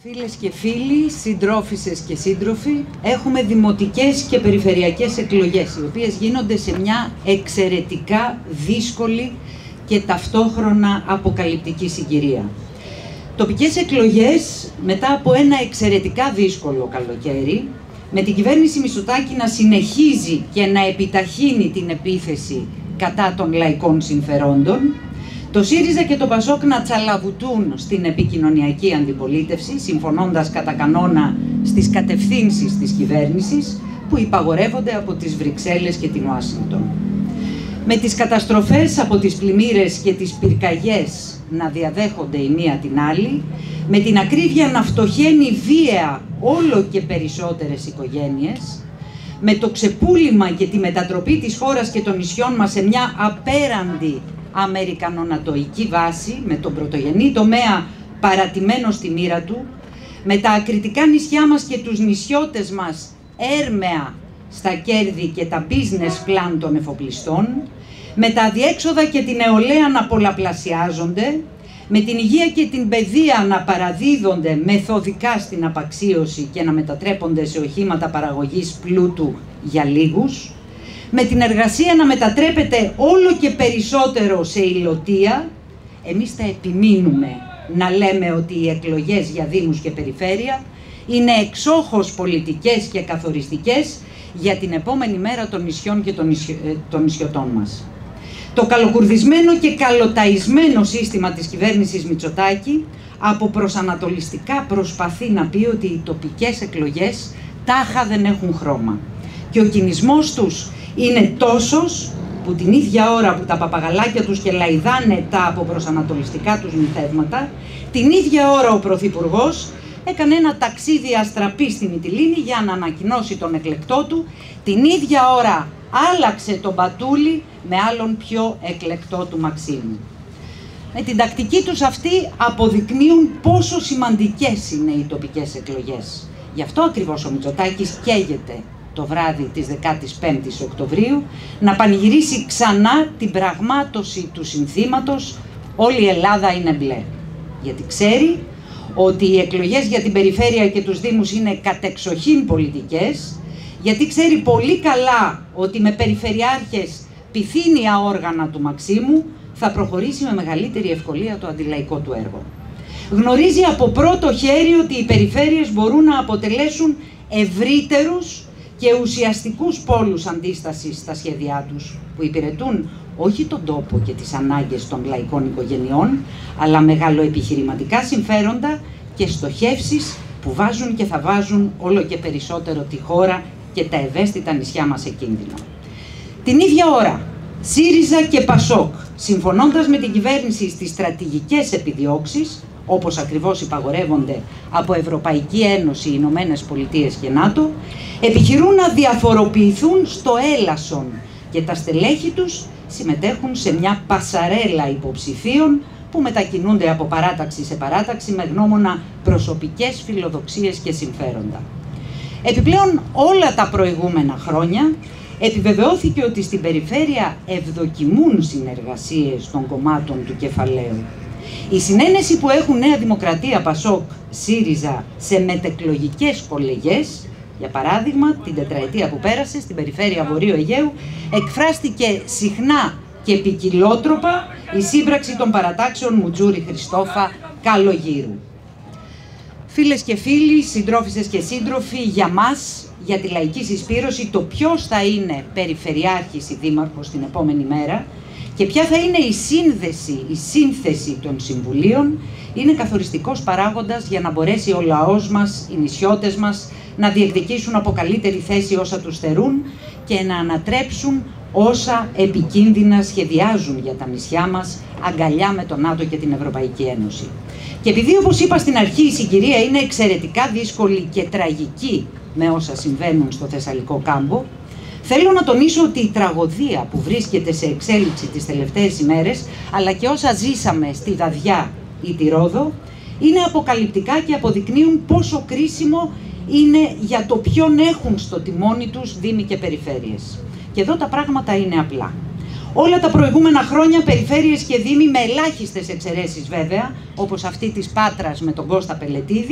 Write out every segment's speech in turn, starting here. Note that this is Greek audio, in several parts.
Φίλες και φίλοι, συντρόφισσες και σύντροφοι, έχουμε δημοτικές και περιφερειακές εκλογές, οι οποίες γίνονται σε μια εξαιρετικά δύσκολη και ταυτόχρονα αποκαλυπτική συγκυρία. Τοπικές εκλογές μετά από ένα εξαιρετικά δύσκολο καλοκαίρι, με την κυβέρνηση Μητσοτάκη να συνεχίζει και να επιταχύνει την επίθεση κατά των λαϊκών συμφερόντων, το ΣΥΡΙΖΑ και το ΠΑΣΟΚ να τσαλαβουτούν στην επικοινωνιακή αντιπολίτευση, συμφωνώντας κατά κανόνα στις κατευθύνσεις της κυβέρνησης που υπαγορεύονται από τις Βρυξέλλες και την Ουάσιγκτον. Με τις καταστροφές από τις πλημμύρες και τις πυρκαγιές να διαδέχονται η μία την άλλη, με την ακρίβεια να φτωχαίνει βία όλο και περισσότερες οικογένειες, με το ξεπούλημα και τη μετατροπή της χώρας και των νησιών μας σε μια απέραντη αμερικανονατοϊκή βάση, με τον πρωτογενή τομέα παρατημένο στη μοίρα του, με τα ακριτικά νησιά μας και τους νησιώτες μας έρμεα στα κέρδη και τα business plan των εφοπλιστών, με τα αδιέξοδα και την νεολαία να πολλαπλασιάζονται, με την υγεία και την παιδεία να παραδίδονται μεθοδικά στην απαξίωση και να μετατρέπονται σε οχήματα παραγωγής πλούτου για λίγους, με την εργασία να μετατρέπεται όλο και περισσότερο σε υλοτεία, εμείς θα επιμείνουμε να λέμε ότι οι εκλογές για δήμους και περιφέρεια είναι εξόχως πολιτικές και καθοριστικές για την επόμενη μέρα των νησιών και των νησιωτών μας. Το καλοκουρδισμένο και καλοταϊσμένο σύστημα της κυβέρνησης Μητσοτάκη αποπροσανατολιστικά προσπαθεί να πει ότι οι τοπικές εκλογές τάχα δεν έχουν χρώμα. Και ο κινησμός τους είναι τόσος που την ίδια ώρα που τα παπαγαλάκια τους και λαϊδάνε τα αποπροσανατολιστικά τους μυθεύματα, την ίδια ώρα ο Πρωθυπουργός έκανε ένα ταξίδι αστραπή στη Μυτιλήνη για να ανακοινώσει τον εκλεκτό του, την ίδια ώρα άλλαξε τον Πατούλη με άλλον πιο εκλεκτό του Μαξίμου. Με την τακτική τους αυτή αποδεικνύουν πόσο σημαντικές είναι οι τοπικές εκλογές. Γι' αυτό ακριβώς ο Μητσοτάκης καίγεται το βράδυ της 15ης Οκτωβρίου να πανηγυρίσει ξανά την πραγμάτωση του συνθήματος «Όλη η Ελλάδα είναι μπλε». Γιατί ξέρει ότι οι εκλογές για την περιφέρεια και τους δήμους είναι κατεξοχήν πολιτικές, γιατί ξέρει πολύ καλά ότι με περιφερειάρχες πυθύνια όργανα του Μαξίμου θα προχωρήσει με μεγαλύτερη ευκολία το αντιλαϊκό του έργο. Γνωρίζει από πρώτο χέρι ότι οι περιφέρειες μπορούν να αποτελέσουν ευρύτερους και ουσιαστικούς πόλους αντίστασης στα σχέδιά τους, που υπηρετούν όχι τον τόπο και τις ανάγκες των λαϊκών οικογενειών, αλλά μεγαλοεπιχειρηματικά συμφέροντα και στοχεύσεις που βάζουν και θα βάζουν όλο και περισσότερο τη χώρα και τα ευαίσθητα νησιά μας σε κίνδυνο. Την ίδια ώρα, ΣΥΡΙΖΑ και ΠΑΣΟΚ, συμφωνώντας με την κυβέρνηση στις στρατηγικές επιδιώξεις, όπως ακριβώς υπαγορεύονται από Ευρωπαϊκή Ένωση, Ηνωμένες Πολιτείες και ΝΑΤΟ, επιχειρούν να διαφοροποιηθούν στο έλασον και τα στελέχη τους συμμετέχουν σε μια πασαρέλα υποψηφίων που μετακινούνται από παράταξη σε παράταξη με γνώμονα προσωπικές φιλοδοξίες και συμφέροντα. Επιπλέον, όλα τα προηγούμενα χρόνια επιβεβαιώθηκε ότι στην περιφέρεια ευδοκιμούν συνεργασίες των κομμάτων του κεφαλαίου. Η συνένεση που έχουν Νέα Δημοκρατία, ΠΑΣΟΚ, ΣΥΡΙΖΑ σε μετεκλογικές κολεγές, για παράδειγμα την τετραετία που πέρασε στην περιφέρεια Βορείου Αιγαίου, εκφράστηκε συχνά και ποικιλότροπα η σύμπραξη των παρατάξεων Μουτζούρη Χριστόφα Καλογύρου. Φίλες και φίλοι, συντρόφισσες και σύντροφοι, για μας, για τη λαϊκή συσπήρωση, το ποιος θα είναι περιφερειάρχης ή δήμαρχος την επόμενη μέρα και ποια θα είναι η σύνθεση των συμβουλίων είναι καθοριστικός παράγοντας για να μπορέσει ο λαός μας, οι νησιώτες μας, να διεκδικήσουν από καλύτερη θέση όσα τους θερούν και να ανατρέψουν όσα επικίνδυνα σχεδιάζουν για τα νησιά μας, αγκαλιά με τον ΝΑΤΟ και την Ευρωπαϊκή Ένωση. Και επειδή, όπως είπα στην αρχή, η συγκυρία είναι εξαιρετικά δύσκολη και τραγική με όσα συμβαίνουν στο Θεσσαλικό κάμπο, θέλω να τονίσω ότι η τραγωδία που βρίσκεται σε εξέλιξη τις τελευταίες ημέρες, αλλά και όσα ζήσαμε στη Δαδιά ή τη Ρόδο, είναι αποκαλυπτικά και αποδεικνύουν πόσο κρίσιμο είναι για το ποιον έχουν στο τιμόνι τους δήμοι και περιφέρειες. Και εδώ τα πράγματα είναι απλά. Όλα τα προηγούμενα χρόνια περιφέρειες και δήμοι, με ελάχιστες εξαιρέσεις βέβαια, όπως αυτή της Πάτρας με τον Κώστα Πελετίδη,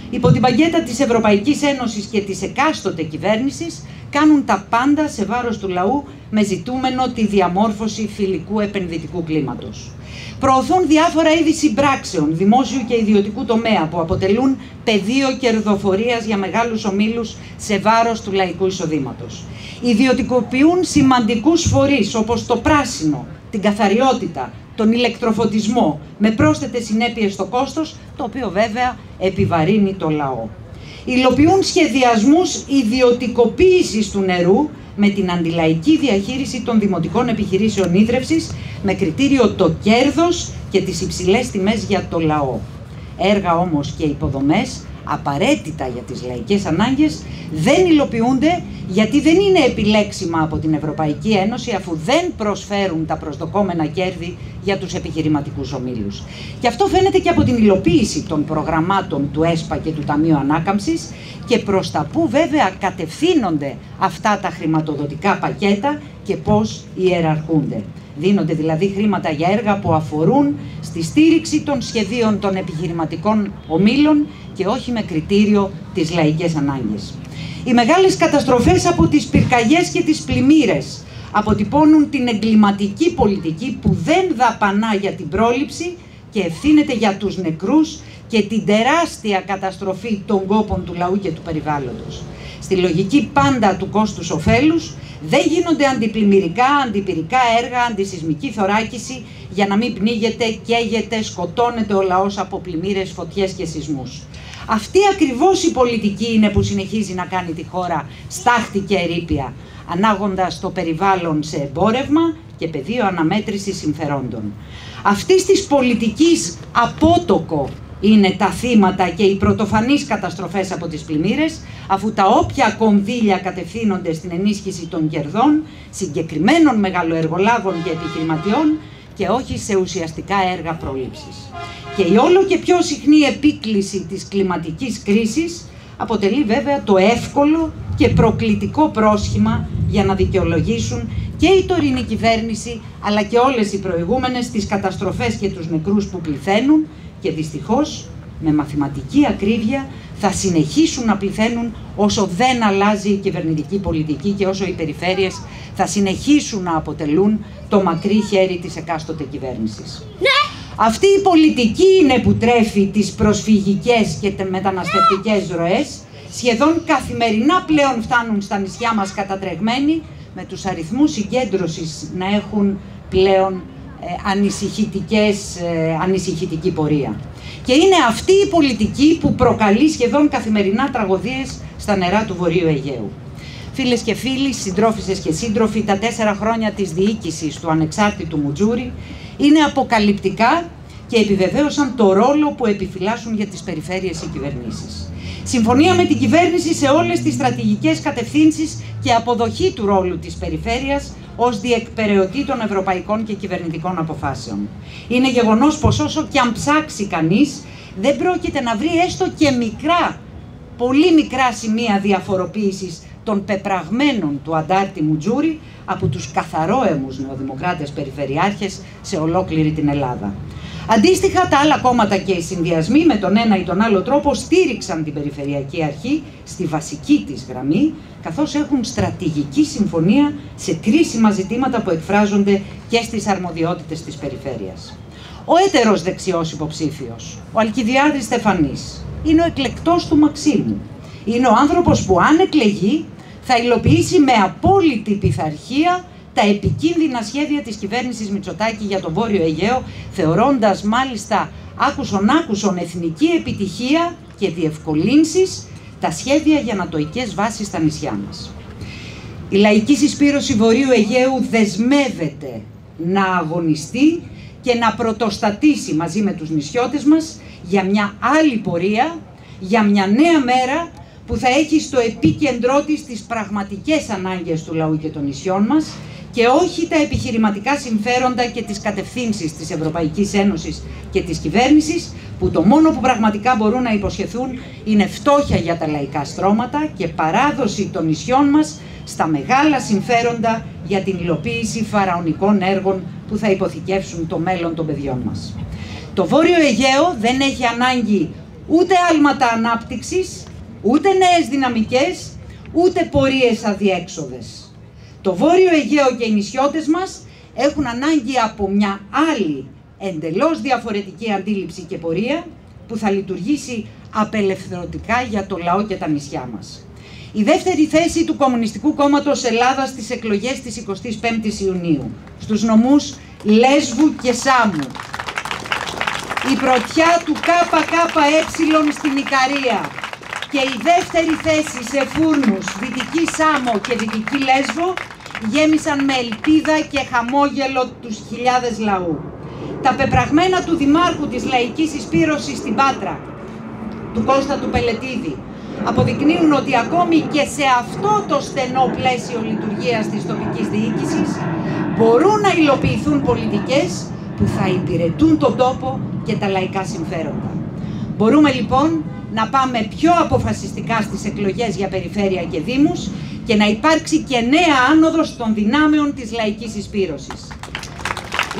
υπό την παγκέτα της Ευρωπαϊκής Ένωσης και της εκάστοτε κυβέρνησης, κάνουν τα πάντα σε βάρος του λαού με ζητούμενο τη διαμόρφωση φιλικού επενδυτικού κλίματος. Προωθούν διάφορα είδη συμπράξεων δημόσιου και ιδιωτικού τομέα που αποτελούν πεδίο κερδοφορίας για μεγάλους ομίλους σε βάρος του λαϊκού εισοδήματος. Ιδιωτικοποιούν σημαντικούς φορείς όπως το πράσινο, την καθαριότητα, τον ηλεκτροφωτισμό, με πρόσθετες συνέπειες στο κόστος, το οποίο βέβαια επιβαρύνει το λαό. Υλοποιούν σχεδιασμούς ιδιωτικοποίησης του νερού με την αντιλαϊκή διαχείριση των δημοτικών επιχειρήσεων ίδρευσης με κριτήριο το κέρδος και τις υψηλές τιμές για το λαό. Έργα όμως και υποδομές απαραίτητα για τις λαϊκές ανάγκες δεν υλοποιούνται γιατί δεν είναι επιλέξιμα από την Ευρωπαϊκή Ένωση αφού δεν προσφέρουν τα προσδοκόμενα κέρδη για τους επιχειρηματικούς ομίλους. Και αυτό φαίνεται και από την υλοποίηση των προγραμμάτων του ΕΣΠΑ και του Ταμείου Ανάκαμψης και προς τα που βέβαια κατευθύνονται αυτά τα χρηματοδοτικά πακέτα και πώς ιεραρχούνται. Δίνονται δηλαδή χρήματα για έργα που αφορούν στη στήριξη των σχεδίων των επιχειρηματικών ομίλων και όχι με κριτήριο τις λαϊκές ανάγκες. Οι μεγάλες καταστροφές από τις πυρκαγιές και τις πλημμύρες αποτυπώνουν την εγκληματική πολιτική που δεν δαπανά για την πρόληψη και ευθύνεται για τους νεκρούς και την τεράστια καταστροφή των κόπων του λαού και του περιβάλλοντος. Στη λογική πάντα του κόστους-οφέλους δεν γίνονται αντιπλημμυρικά, αντιπυρικά έργα, αντισυσμική θωράκιση για να μην πνίγεται, καίγεται, σκοτώνεται ο λαός από πλημμύρες, φωτιές και σεισμούς. Αυτή ακριβώς η πολιτική είναι που συνεχίζει να κάνει τη χώρα στάχτη και ερείπια, ανάγοντας το περιβάλλον σε εμπόρευμα και πεδίο αναμέτρησης συμφερόντων. Αυτής της πολιτικής απότοκο είναι τα θύματα και οι πρωτοφανείς καταστροφές από τις πλημμύρες, αφού τα όποια κονδύλια κατευθύνονται στην ενίσχυση των κερδών, συγκεκριμένων μεγαλοεργολάβων και επιχειρηματιών και όχι σε ουσιαστικά έργα πρόληψης. Και η όλο και πιο συχνή επίκληση της κλιματικής κρίσης αποτελεί βέβαια το εύκολο και προκλητικό πρόσχημα για να δικαιολογήσουν και η τωρινή κυβέρνηση αλλά και όλες οι προηγούμενες τις καταστροφές και τους νεκρούς που πληθαίνουν και δυστυχώς με μαθηματική ακρίβεια θα συνεχίσουν να πληθαίνουν όσο δεν αλλάζει η κυβερνητική πολιτική και όσο οι περιφέρειες θα συνεχίσουν να αποτελούν το μακρύ χέρι της εκάστοτε κυβέρνησης. Αυτή η πολιτική είναι που τρέφει τις προσφυγικές και μεταναστευτικές ροές. Σχεδόν καθημερινά πλέον φτάνουν στα νησιά μας κατατρεγμένοι, με τους αριθμούς συγκέντρωσης να έχουν πλέον ανησυχητική πορεία. Και είναι αυτή η πολιτική που προκαλεί σχεδόν καθημερινά τραγωδίες στα νερά του Βορείου Αιγαίου. Φίλες και φίλοι, συντρόφισσες και σύντροφοι, τα 4 χρόνια της διοίκησης του ανεξάρτητου Μουτζούρη είναι αποκαλυπτικά και επιβεβαίωσαν το ρόλο που επιφυλάσσουν για τις περιφέρειες οι κυβερνήσεις. Συμφωνία με την κυβέρνηση σε όλες τις στρατηγικές κατευθύνσεις και αποδοχή του ρόλου της περιφέρειας ως διεκπεραιωτή των ευρωπαϊκών και κυβερνητικών αποφάσεων. Είναι γεγονός πως όσο και αν ψάξει κανείς, δεν πρόκειται να βρει έστω και μικρά, πολύ μικρά σημεία διαφοροποίησης των πεπραγμένων του αντάρτη Μουτζούρη από τους καθαρόαιμους νεοδημοκράτες περιφερειάρχες σε ολόκληρη την Ελλάδα. Αντίστοιχα, τα άλλα κόμματα και οι συνδυασμοί με τον ένα ή τον άλλο τρόπο στήριξαν την Περιφερειακή Αρχή στη βασική της γραμμή, καθώς έχουν στρατηγική συμφωνία σε κρίσιμα ζητήματα που εκφράζονται και στις αρμοδιότητες της περιφέρειας. Ο έτερος δεξιός υποψήφιος, ο Αλκιβιάδης Στεφανής, είναι ο εκλεκτός του Μαξίμου. Είναι ο άνθρωπος που αν εκλεγεί θα υλοποιήσει με απόλυτη πειθαρχία τα επικίνδυνα σχέδια της κυβέρνησης Μητσοτάκη για το Βόρειο Αιγαίο, θεωρώντας μάλιστα άκουσον εθνική επιτυχία και διευκολύνσεις τα σχέδια για ανατοικές βάσεις στα νησιά μας. Η λαϊκή συσπήρωση Βορείου Αιγαίου δεσμεύεται να αγωνιστεί και να πρωτοστατήσει μαζί με τους νησιώτες μας για μια άλλη πορεία, για μια νέα μέρα που θα έχει στο επίκεντρό της τις πραγματικές ανάγκες του λαού και των νησιών μας και όχι τα επιχειρηματικά συμφέροντα και τις κατευθύνσεις της Ευρωπαϊκής Ένωσης και της κυβέρνησης, που το μόνο που πραγματικά μπορούν να υποσχεθούν είναι φτώχεια για τα λαϊκά στρώματα και παράδοση των νησιών μας στα μεγάλα συμφέροντα για την υλοποίηση φαραωνικών έργων που θα υποθηκεύσουν το μέλλον των παιδιών μας. Το Βόρειο Αιγαίο δεν έχει ανάγκη ούτε άλματα ανάπτυξης, ούτε νέες δυναμικές, ούτε πορείες αδιέξοδες. Το Βόρειο Αιγαίο και οι νησιώτες μας έχουν ανάγκη από μια άλλη, εντελώς διαφορετική αντίληψη και πορεία που θα λειτουργήσει απελευθερωτικά για το λαό και τα νησιά μας. Η δεύτερη θέση του Κομμουνιστικού Κόμματος Ελλάδας στις εκλογές της 25ης Ιουνίου, στους νομούς Λέσβου και Σάμου. Η πρωτιά του ΚΚΕ στην Ικαρία και η δεύτερη θέση σε Φούρνους, Δυτική Σάμο και Δυτική Λέσβο γέμισαν με ελπίδα και χαμόγελο τους χιλιάδες λαού. Τα πεπραγμένα του Δημάρχου της Λαϊκής Συσπήρωσης στην Πάτρα, του Κώστα του Πελετίδη, αποδεικνύουν ότι ακόμη και σε αυτό το στενό πλαίσιο λειτουργίας της τοπικής διοίκησης μπορούν να υλοποιηθούν πολιτικές που θα υπηρετούν τον τόπο και τα λαϊκά συμφέροντα. Μπορούμε λοιπόν να πάμε πιο αποφασιστικά στις εκλογές για περιφέρεια και δήμους και να υπάρξει και νέα άνοδος των δυνάμεων της λαϊκής συσπήρωσης. Οι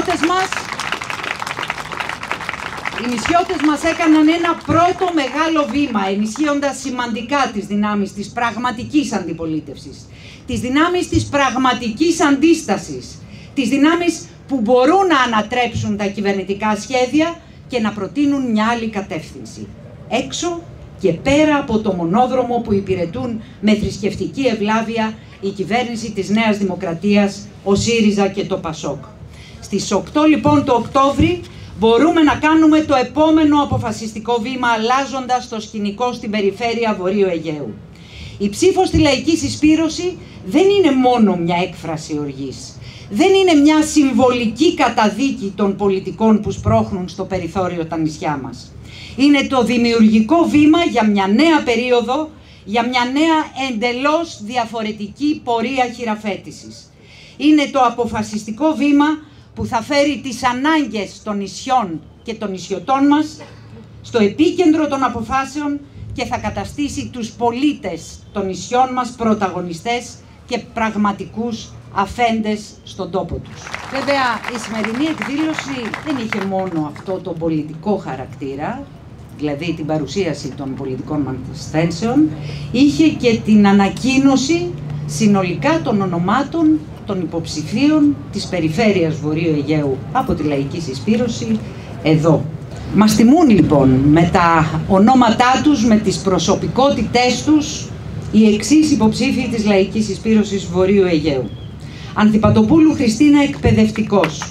νησιώτες μας έκαναν ένα πρώτο μεγάλο βήμα, ενισχύοντας σημαντικά τις δυνάμεις της πραγματικής αντιπολίτευσης, τις δυνάμεις της πραγματικής αντίστασης, τις δυνάμεις που μπορούν να ανατρέψουν τα κυβερνητικά σχέδια και να προτείνουν μια άλλη κατεύθυνση, έξω και πέρα από το μονόδρομο που υπηρετούν με θρησκευτική ευλάβεια η κυβέρνηση της Νέας Δημοκρατίας, ο ΣΥΡΙΖΑ και το ΠΑΣΟΚ. Στις 8 λοιπόν το Οκτώβρη μπορούμε να κάνουμε το επόμενο αποφασιστικό βήμα, αλλάζοντας το σκηνικό στην περιφέρεια Βορείου Αιγαίου. Η ψήφος στη λαϊκή συσπήρωση δεν είναι μόνο μια έκφραση οργής. Δεν είναι μια συμβολική καταδίκη των πολιτικών που σπρώχνουν στο περιθώριο τα νησιά μας. Είναι το δημιουργικό βήμα για μια νέα περίοδο, για μια νέα εντελώς διαφορετική πορεία χειραφέτησης. Είναι το αποφασιστικό βήμα που θα φέρει τις ανάγκες των νησιών και των νησιωτών μας στο επίκεντρο των αποφάσεων και θα καταστήσει τους πολίτες των νησιών μας πρωταγωνιστές και πραγματικούς αφέντες στον τόπο τους. Βέβαια, η σημερινή εκδήλωση δεν είχε μόνο αυτό το πολιτικό χαρακτήρα, δηλαδή την παρουσίαση των πολιτικών μανιφεστένσεων, είχε και την ανακοίνωση συνολικά των ονομάτων των υποψηφίων της περιφέρειας Βορείου Αιγαίου από τη Λαϊκή Συσπήρωση εδώ. Μας τιμούν λοιπόν με τα ονόματά τους, με τις προσωπικότητές τους, οι εξής υποψήφοι της Λαϊκής Συσπήρωσης Βορείου Αιγαίου. Ανθυπατοπούλου Χριστίνα, εκπαιδευτικός.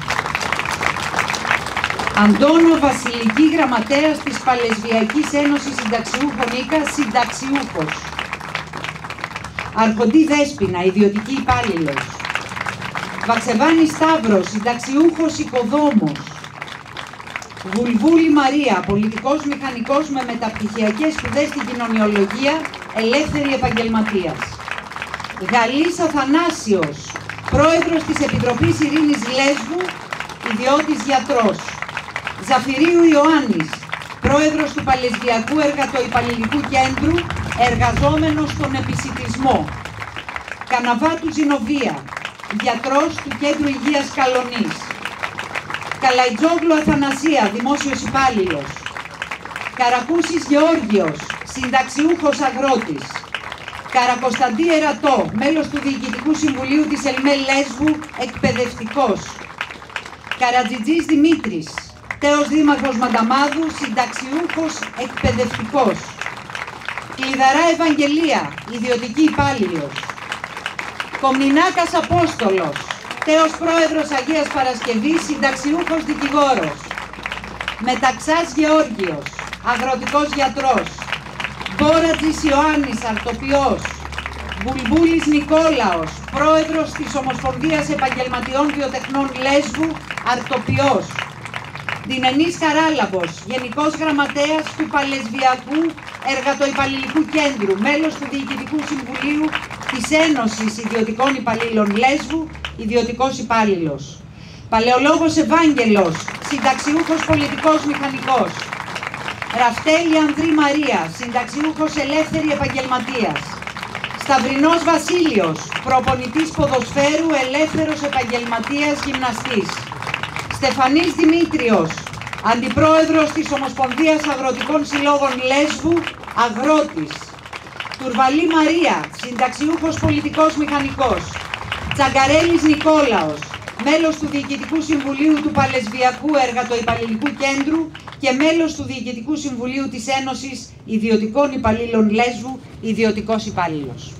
Αντώνο Βασιλική, γραμματέας της Παλαισβιακής Ένωσης Συνταξιούχων ΙΚΑ, συνταξιούχος. Αρχοντή Δέσποινα, ιδιωτική υπάλληλος. Βαξεβάνη Σταύρος, συνταξιούχος οικοδόμος. Βουλβούλη Μαρία, πολιτικός μηχανικός με μεταπτυχιακές σπουδές στην κοινωνιολογία, ελεύθερη επαγγελματίας. Γαλλής Αθανάσιος, πρόεδρος της Επιτροπής Ειρήνης Λέσβου, ιδιώτης γιατρός. Ζαφυρίου Ιωάννης, πρόεδρος του Παλαισβιακού Εργατοϊπαλληλικού Κέντρου, εργαζόμενος στον επισιτισμό. Καναβάτου Ζηνοβία, γιατρός του Κέντρου Υγείας Καλονής. Καλαϊτζόγλου Αθανασία, δημόσιος υπάλληλος. Καρακούσης Γεώργιος, συνταξιούχος αγρότης. Καρακοσταντή Ερατό, μέλος του Διοικητικού Συμβουλίου της ΕΛΜΕ Λέσβου, εκπαιδευτικός. Καρατζιτζής Δημήτρης, τέος δήμαρχος Μανταμάδου, συνταξιούχος εκπαιδευτικός. Κλειδαρά Ευαγγελία, ιδιωτική υπάλληλος. Κομνηνάκας Απόστολος, τέος πρόεδρος Αγίας Παρασκευής, συνταξιούχος δικηγόρος. Μεταξάς Γεώργιος, αγροτικός γιατρός. Μπόρατζης Ιωάννης, αρτοποιός. Βουλβούλης Νικόλαος, πρόεδρος της Ομοσπονδίας Επαγγελματιών Βιοτεχνών Λέσβου, αρτοποιός. Δινενής Χαράλαμπος, γενικός γραμματέας του Παλαισβιακού Εργατοϊπαλληλικού Κέντρου, μέλος του Διοικητικού Συμβουλίου της Ένωσης Ιδιωτικών Υπαλλήλων Λέσβου, ιδιωτικός υπάλληλος. Παλαιολόγος Ευάγγελος, συνταξιούχος πολιτικός μηχανικός. Ραφτέλη Ανδρή Μαρία, συνταξιούχος ελεύθερη επαγγελματίας. Σταυρινός Βασίλειος, προπονητής ποδοσφαίρου, ελεύθερος επαγγελματίας γυμναστής. Στεφανής Δημήτριος, Αντιπρόεδρος της Ομοσπονδίας Αγροτικών Συλλόγων Λέσβου, αγρότης. Τουρβαλή Μαρία, συνταξιούχος πολιτικός μηχανικός. Τσαγκαρέλης Νικόλαος, μέλος του Διοικητικού Συμβουλίου του Παλεσβιακού Εργατοϊπαλληλικού Κέντρου και μέλος του Διοικητικού Συμβουλίου της Ένωσης Ιδιωτικών Υπαλλήλων Λέσβου, ιδιωτικός υπάλληλος.